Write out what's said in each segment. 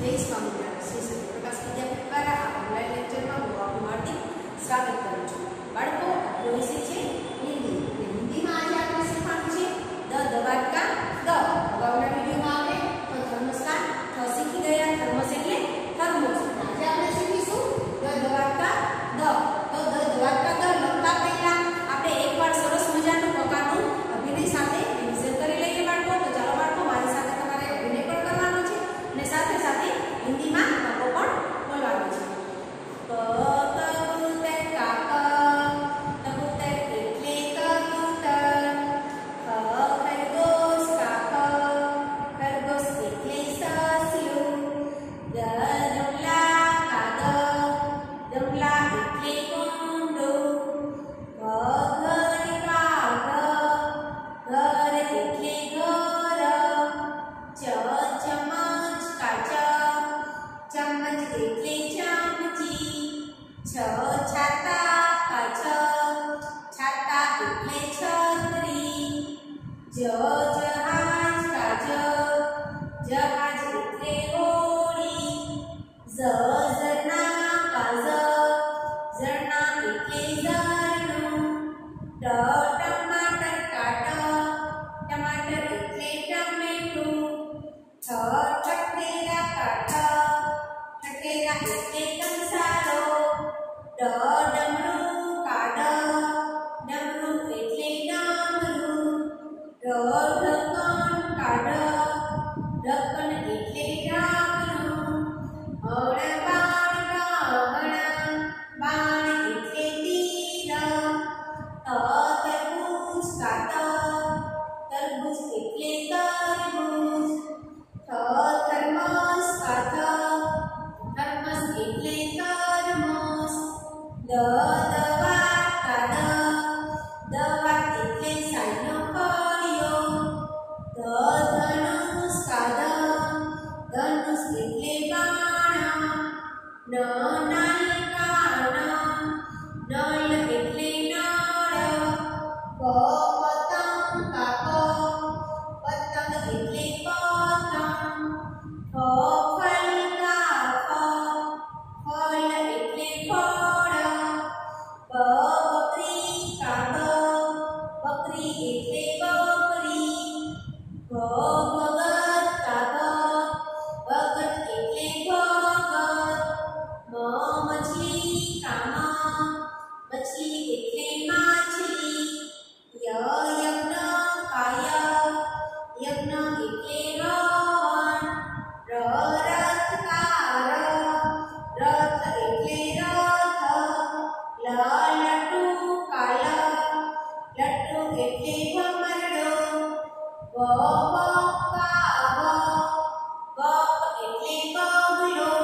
જય સ્વામિનારાયણ. શ્રી સત્યપ્રકાશ વિદ્યાપીઠ દ્વારા આ ઓનલાઈન લેક્ચરમાં હું આપનું હાર્દિક સ્વાગત કરું છું. બાળકો, આપણો વિષય છે હિન્દી. હિન્દીમાં આજે આપણે શીખવાનું છે દ દવાટકા દ. અગાઉના વિડીયોમાં આપણે થર્મોસ્ટાર થ શીખી ગયા. થર્મોસ એટલે થર્મોસ. આજે આપણે શીખીશું દ દવાટકા દ. તો દ દવાટકા દ લખતા પહેલા આપણે એકવાર સરસ મજાનું પ્રકારનું અભિનય સાથે રિવિઝન કરી લઈએ બાળકો. તો ચાલો બાળકો, મારી સાથે તમારે અભિનય પણ કરવાનો છે અને સાથે સાથે હિન્દીમાં વાક્યો પણ બોલવાનું છે. કબૂતર કાકા, કબૂતર એટલે કબૂતર. ખરગોશ કાકા, ખરગોશ એટલે સસલું. દમલા કાકા, દમલા એટલે કુંડું. ઘર કાકા, ઘર એટલે ઘર. ચમચ કાચા, ચમચ એટલે ચમચી. છાતા કાચા, છાતા એટલે છત્રી. જહાજ કાચા, જહાજ એટલે હોડી. ઝરણા કાચા, ઝરણા એટલે ઝરણું. ટમાટર કાટા, ટમાટર એટલે ટમેટું. ઠઠેરા કાટા, ઠઠેરા એટલે કંસારો. ડમરું કાઢા, ડમરું એટલે ડામરું. ઢક્કન કાઢા, ઢક્કન એટલે ઢાંકણું. બાણ કાગડા, બાણ એટલે તીર. તરબૂચ કાઢા, તરબૂચ એટલે તરબૂચ. થર્મસ કાઢા, થર્મસ એટલે થર્મસ. દવા કાઢા, દવા એટલે સાઈનો કળિયો. ધનુષ કાઢા, ધનુષ એટલે બાણા. નલ કાઢા, નલ એટલે નળ. પતંગ કાપા, પતંગ એટલે પતંગ. ફળ કાપા, ફળ એટલે ફળ. બકરી કાપા, બકરી એટલે બકરી. ભગત કાપા, ભગત એટલે ભગત. મછલી કામા, મછલી એટલે માછલી. યજ્ઞ કાયા, યજ્ઞ એટલે રાવણ. રથ કાર, રથ એટલે રથ. લટ્ટુ કાલા, લટ્ટુ એટલે ભમરડો. બપ એટલે બગલો.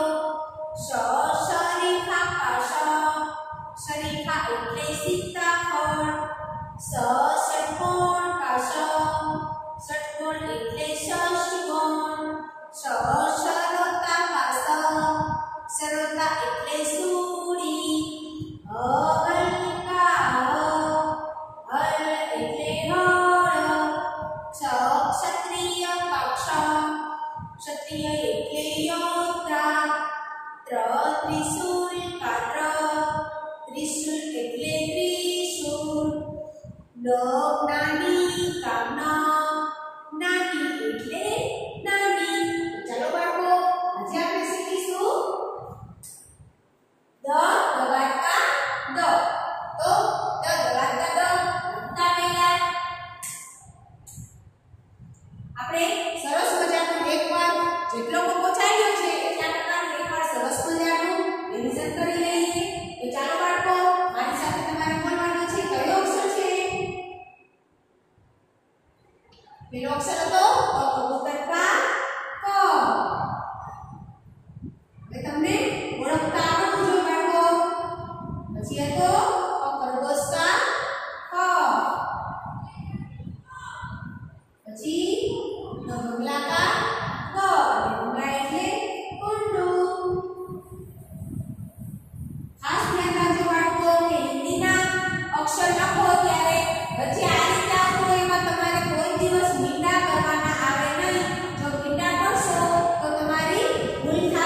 શરીફા કાશા, શરીફા એટલે સીતાફળ. ષટ્કોણ કાશા, ષટ્કોણ એટલે ષષ્ઠકોણ. સરોતા કાશા, સરોતા એટલે સૂડી. હલ એટલે હળ. ક્ષત્રિય પક્ષ, ક્ષત્રિય એટલે યોદ્ધા. ત્રિશૂલ કાત્ર, ત્રિશૂલ એટલે ત્રિશૂલ. નાની કામના, નાની એટલે નાની. ચાલો બાળકો, આજે આપણે શીખીશું દ દવાટકા દ. તો દ દવાટકા દ લખતા પહેલા આપણે સરસ મજાનું એકવાર જેટલો મોકો ચાલ્યો છે એટલા પ્રકારનું એકવાર સરસ મજાનું રિવિઝન કરી લઈએ. તો ચાલો બાળકો, મારી સાથે તમારે બોલવાનું છે. કયો અક્ષર છે? પેલો અક્ષર હતો કબૂતર કા ક. હવે તમને ઓળખતા આવડવું જોઈએ બાળકો. પછી હતો ખરગોશ કા ખ. પછી ભમલા કા ગ. ભમલા એટલે કુંડું. ખાસ ધ્યાન રાખજો બાળકો કે હિન્દીના અક્ષર લખો ત્યારે વચ્ચે આ રીતે આવતું હોય એમાં તમારે કોઈ દિવસ મીંડા કરવાના આવે નહીં. જો મીંડા કરશો તો તમારી ભૂલ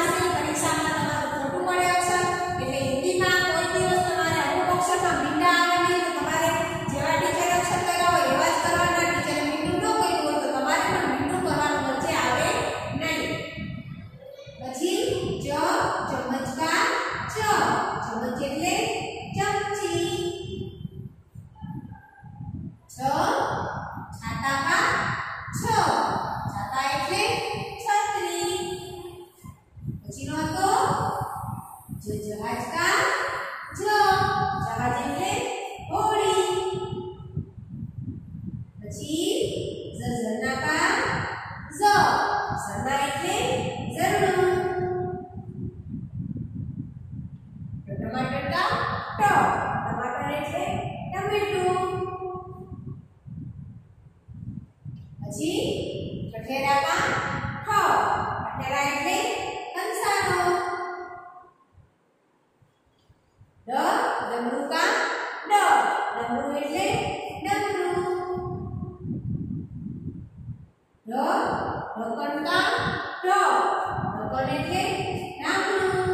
રકણકા ટ રકણ એટલે નામનું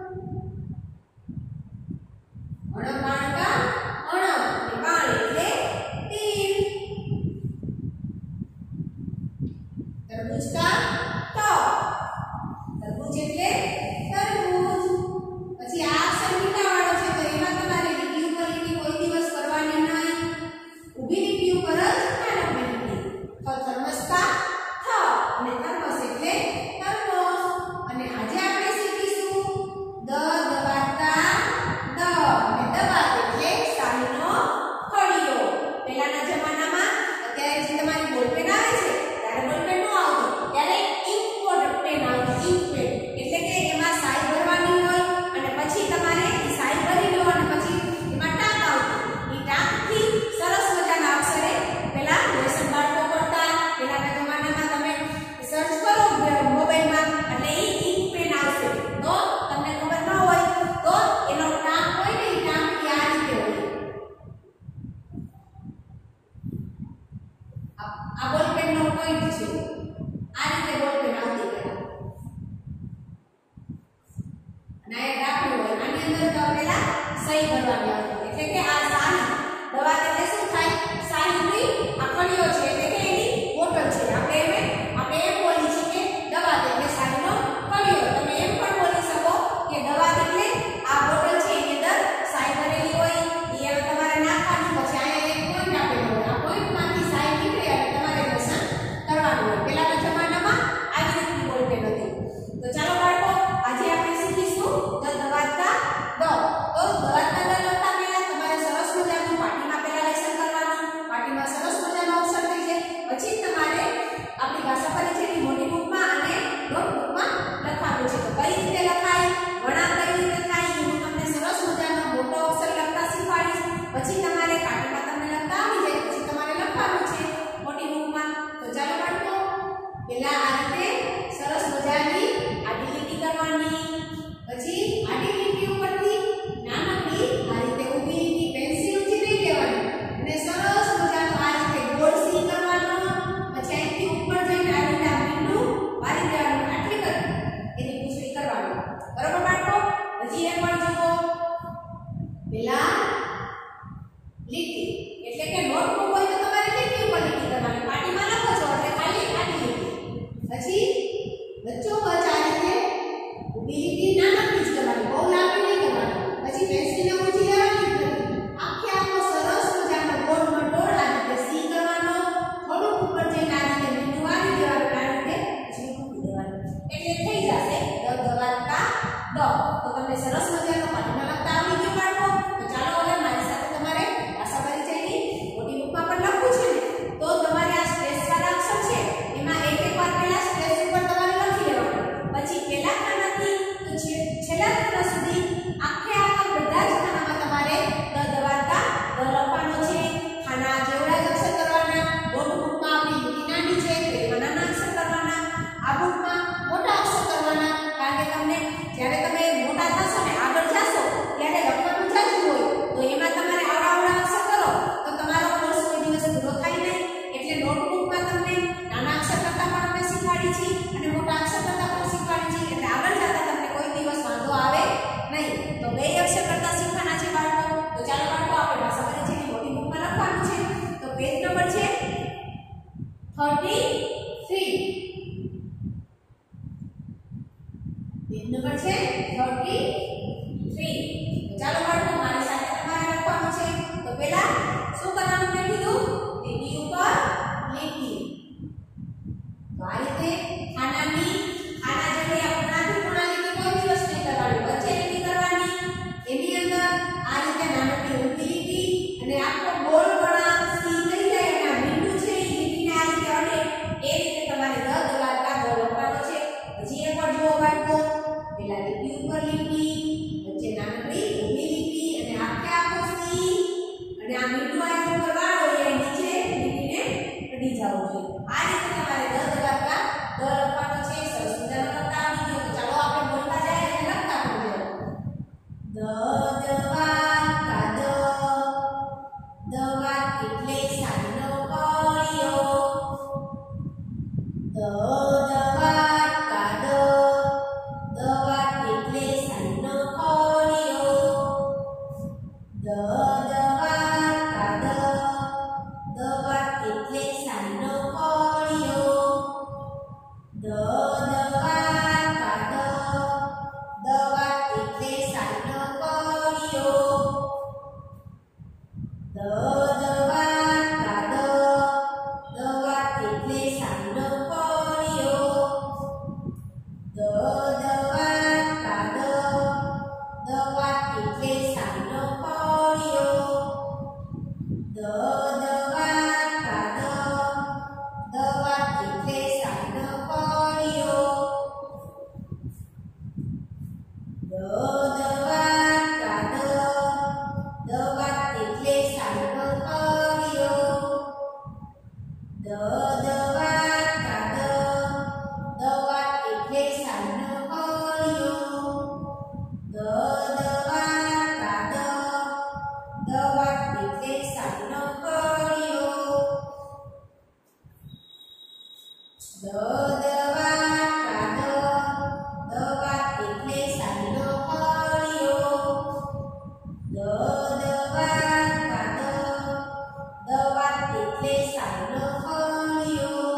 અણકાણકા અણ અને બાણ એટલે તીર તરબૂચકા ત તરબૂચ એટલે તરબૂચ પછી આ અક્ષર મીઠા વાળો છે તો એમાં તમારે લીટી ઉપર લીટી કોઈ દિવસ કરવાની નહીં ઊભી લીટી ઉપર જ નાનકડી લીટી તો થર્મસકા થ અને થર્મસ એટલે થર્મોસ અને આજે આપણે શીખીશું દ દબાતા દ અને દબાત એટલે શાહીનો કળિયો પહેલાના જમાનામાં અત્યારે જે તમારી બોલપેન આવે છે ત્યારે બોલપેન નો આવતો ત્યારે ઇન્ક પેન આવતી ઇન્ક પેન એટલે કે એમાં શાહી ભરવાની હોય અને પછી તમારે શાહી ભરી લો અને પછી એમાં ટાંક આવતી એ ટાંકથી સરસ મજાના અક્ષરે પેલા લેસન બાળકો કરતા પહેલાના જમાનામાં તમે સર્ચ કરો મોબાઈલમાં એટલે એ ઇન્ક પેન આવશે તો તમને ખબર ન હોય તો એનો ટાંક હોય ને એ ટાંક આ રીતે હોય આ બોલપેન નો પોઈન્ટ છે આ રીતે બોલપેન આવતી પહેલા અને આ ડાકણું હોય આની અંદર તો પહેલા સહી કરવાની આવતી એટલે કે આ શાહી દવા એટલે શું થાય શાહીની આ કળિયો છે એટલે કે એની બોટલ છે આપણે એમ બોલી છે કે દવા એટલે શાહીનો કળિયો તમે એમ પણ બોલી શકો કે દવા એટલે આ બોટલ છે એની અંદર શાહી ભરેલી હોય એ તમારે નાખવાની પછી અહીંયા એક પોઈન્ટ આપેલો હોય આ પોઈન્ટમાંથી શાહી નીકળે અને તમારે લેસન કરવાનું હોય પહેલાના જમાનામાં આવી રીતની બોલપેન હતી તો ચાલો બાળકો આજે આપણે શીખીશું દ દવાતા દ તો દવાતા દ લખતા પહેલા તમારે સરસ મજાનું પાટીમાં પહેલા લેસન કરવાનું પાટીમાં સરસ મજાનો અક્ષર થઈ જાય પછી તમારે આપણી ભાષા પરિચયની મોટી બુકમાં અને નોટબુકમાં લખવાનું છે તો કઈ રીતે લખાય વણા કઈ રીતે થાય એ હું તમને સરસ મજાનો મોટો અક્ષર લખતા શીખવાડીશ પછી તમારે પાટીમાં તમને લખતા આવી જાય પછી તમારે લખવાનું છે મોટી બુકમાં તો ચાલો બાળકો પહેલા આ રીતે સરસ મજાની આડી લીટી કરવાની પછી આડી લીટી ઉપરથી નાનકડી આ રીતે ઊભી લીટી પેન્સિલ ઊંચી લઈ લેવાની અને સરસ મજાનો આ રીતે ગોળ સી કરવાનો પછી અહીંથી ઉપર જઈને આ રીતે આ બિંદુ વારી દેવાનું આટલી કરી એની પૂછડી કરવાની બરોબર બાળકો હજી એક વાર જુઓ પહેલા લીટી એટલે કે નોટબુક હોય તો તમારે લીટી ઉપર લીટી કરવાની પાટીમાં લખો છો એટલે ખાલી આડી લીટી પછી વચ્ચોવચ્ચ આ રીતે ઊભી લીટી નાનકડી જ કરવાની બહુ લાંબી નહીં કરવાની પછી પેન્સિલને ઊંચી લેવાની આખે આખો સરસ મજાનો ગોળ મટોળ આ રીતે સી કરવાનો થોડુંક ઉપર જઈને આ રીતે બિંદુ વાળી દેવાનું આ રીતે પછી મૂકી દેવાનું એટલે થઈ જશે દ દવાતા દ તો તમને સરસ મજાનો પાટીમાં લખતા આવડી ગયું બાળકો તો ચાલો હવે મારી સાથે તમારે ભાષા પરિચયની મોટી બુકમાં પણ લખવું છે ને તો તમારે આ સ્પેસ વાળા અક્ષર છે એમાં એક એક વાર પહેલા સ્પેસ ઉપર તમારે લખી લેવાનું પછી પહેલા ખાનાથી તો છેલ્લા ખાના સુધી આખે આખા બધા જ ખાનામાં તમારે દ દવાતા દ લખવાનો છે ખાના જેવડા જ અક્ષર કરવાના નોટબુકમાં આપણી લીટી નાની છે તો એમાં નાના અક્ષર કરવાના આ બુકમાં મોટા અક્ષર કરવાના કારણ કે તમને જ્યારે તમે મોટા થશો ને આગળ જશો ત્યારે લખવાનું જાજુ હોય તો એમાં તમારે આવડા અક્ષર કરો તો તમારો કોર્સ કોઈ દિવસ પૂરો થાય નહીં એટલે નોટબુકમાં તમને નાના અક્ષર કરતા પણ અમે શીખવાડી છીએ અને મોટા અક્ષર કરતા પણ શીખવાડી છીએ એટલે આગળ જતા તમને કોઈ દિવસ વાંધો આવે નહીં તો બે અક્ષર કરતા શીખવાના છે બાળકો તો ચાલો બાળકો આપણે ભાષા પરિચયની મોટી બુકમાં લખવાનું છે તો પેજ નંબર છે 33 પેજ નંબર છે 33 ચાલો બાળકો મારી સાથે તમારે લખવાનું છે તો પહેલા શું કરવાનું મેં કીધું લીટી ઉપર લીટી તો આ રીતે ખાના જેવી આપણાથી પૂર્ણ લીટી કોઈ દિવસ નહીં કરવાની વચ્ચે લીટી કરવાની એની અંદર આ રીતે નાનકડી ઊંધી લીટી અને આખો ગોળ વળાંક સી થઈ જાય અને આ બિંદુ છે એ લીટીને આ રીતે અડે એ દ્વારકા દ્વાર એટલે સાઈનો ખોડિયો દ્વારકા દ્વાર એટલે સાઈનો ખોડિયો દ્વારકા દ્વાર એટલે સાઈનો ખોડિયો દ્વારકા દ્વાર એટલે સાઈનો ખોડિયો દ્વારકા દ્વાર એટલે સાઈનો ખોડિયો દ્વારકા દ્વાર એટલે સાઈનો ખોડિયો દ્વારકા દ્વાર એટલે સાઈનો ખોડિયો દ્વારકા દ્વાર એટલે સાઈનો ખોડિયો દ્વારકા દ્વાર એટલે સાઈનો ખોડિયો દ્વારકા દ્વાર એટલે સાઈનો ખોડિયો દ્વારકા દ્વાર એટલે સાઈનો ખોડિયો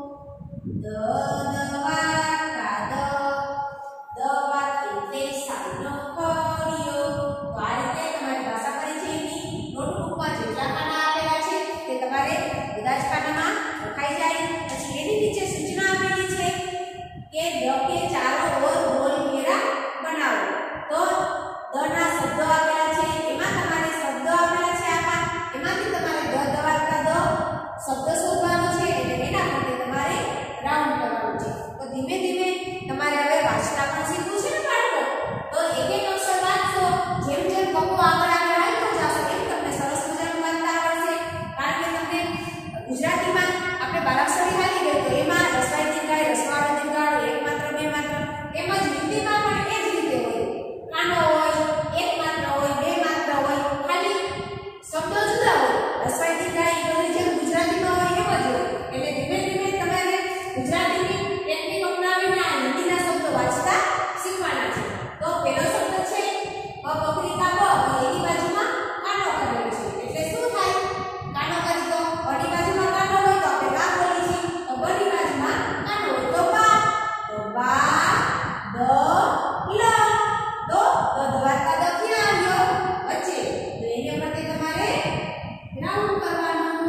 દ્વારકા દ્વાર એટલે સાઈનો ખોડિયો. તો આ રીતે તમારી ભાષા પરિચયની નોટબુકમાં જેટલા પાના આપેલા છે તે તમારે બધા જ પાનામાં લખાઈ જાય. પછી એની નીચે સૂચના આપેલી છે કે દ કે ચારો ઓર ગોલ ઘેરા બનાવો. તો દ ના શબ્દો આપેલા છે, એમાં તમારે શબ્દો આપેલા છે આમાં, એમાંથી તમારે દ્વારકા શબ્દ શોધવાનો છે એટલે એના માટે તમારે રાઉન્ડ કરવાનું છે. તો ધીમે ધીમે તમારે હવે વાંચતા પણ શીખવું છે ને બાળકો. તો એક એક અક્ષર વાંચશો, જેમ જેમ કપો આગળ આગળ આવતો જશો એમ તમને સરસ મજાનું વાંચતા આવડશે. કારણ કે તમને ગુજરાતીમાં આપણે બારાક્ષરી હાલી ગઈ તો એમાં રસવાઈ દીર્ઘાય, રસવાળો દીર્ઘાળો, એક માત્ર બે માત્ર, એમ જ હિન્દીમાં પણ એ જ રીતે હોય. કાનો હોય, એક માત્ર હોય, બે માત્ર હોય, ખાલી શબ્દો જુદા હોય. રસવાઈ દીર્ઘાય એ બધી જેમ ગુજરાતીમાં હોય એમ જ હોય. એટલે ધીમે ધીમે તમારે ગુજરાતીની ટેકનિક અપનાવીને આ હિન્દીના શબ્દો વાંચતા શીખવાના છે. તો પહેલો શબ્દ છે પકડીકા બ, તો એની બાજુમાં કાનો કરેલો છે. એટલે શું થાય? કાનો કરી તો બની બાજુમાં કાનો હોય તો આપણે બા બોલી છીએ, તો બની બાજુમાં કાનો હોય તો બા. તો બા દ લ, તો દ્વારકા દ ક્યાં આવ્યો? વચ્ચે. તો એને માટે તમારે રાઉન્ડ કરવાનું.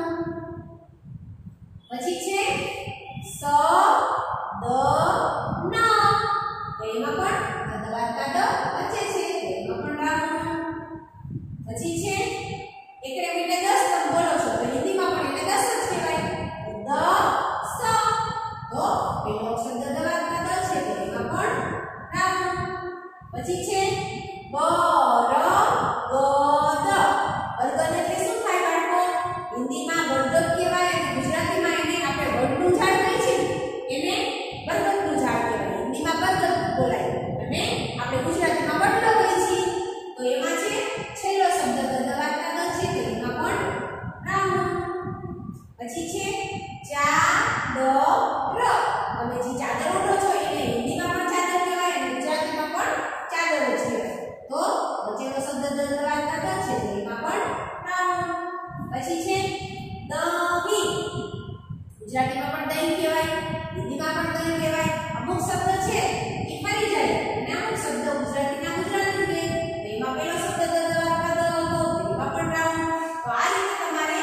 પછી છે સ દ ન, તો એમાં પણ દ્વારકા દ વચ્ચે છે, તો એમાં પણ રાઉન્ડ. પછી છે એકડે મીંડે 10 તમે બોલો છો તો હિન્દીમાં પણ એને 10 જ કહેવાય. તો દ સ, તો પેલો અક્ષર દ્વારકા દ છે તો એમાં પણ રાઉન્ડ. પછી છે બ ર ગ દ, બરગદ એટલે શું થાય બાળકો? હિન્દીમાં બરગદ કહેવાય અને ગુજરાતીમાં એને આપણે વડનું ઝાડ કહીએ છીએ, એને બરગદનું ઝાડ કહેવાય. હિન્દીમાં બરગદ બોલાય અને આપણે ગુજરાતીમાં વડલો કહીએ છીએ. તો એમાં છે છેલ્લો શબ્દ દ્વારકા દ છે તો એમાં પણ રાઉન્ડ. પછી છે ચાદર, તમે જે ચાદર ઓઢો છો એને હિન્દીમાં પણ ચાદર કહેવાય અને ગુજરાતીમાં પણ ચાદર જ કહેવાય. તો વચ્ચેનો શબ્દ દ્વારકા દ છે તો એમાં પણ રાઉન્ડ. પછી છે દહીં, ગુજરાતીમાં પણ દહીં કહેવાય, હિન્દીમાં પણ દહીં કહેવાય. અમુક શબ્દ છે એ ફરી જાય અને અમુક શબ્દ ગુજરાતીના ગુજરાતી રહે. તો એમાં પેલો શબ્દ દ્વારકા દ હતો, એમાં પણ રાઉન્ડ. તો આ રીતે તમારે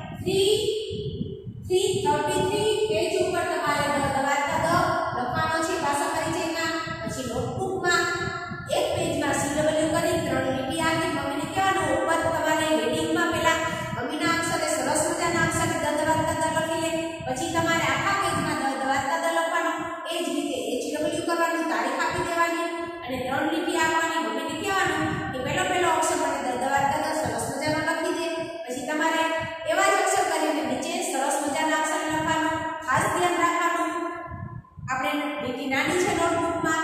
333 પેજ ઉપર તમારે દ્વારકા દ લખવાનો છે ભાષા પરિચયમાં. પછી નોટબુકમાં એક પેજમાં CW કરી 3 લીટી આપી મમ્મીને કહેવાનું ઉપર તમારે હેડિંગમાં પેલા મમ્મીના અક્ષરે સરસ મજાના અક્ષરે દ્વારકા દ લખી લે. પછી તમારે આખા પેજમાં દ્વારકા દ લખવાનો. એ જ રીતે HW કરવાનું, તારીખ આપી દેવાની અને 3 લીટી આપવાની. મમ્મીને કહેવાનું કે પેલો અક્ષર મને દ્વારકા દ સરસ મજાનો લખી દે. પછી તમારે એવા જ અક્ષર કરીને નીચે સરસ મજાના અક્ષર લખવાનું. ખાસ ધ્યાન રાખવાનું, આપણે લીટી નાની છે નોટબુકમાં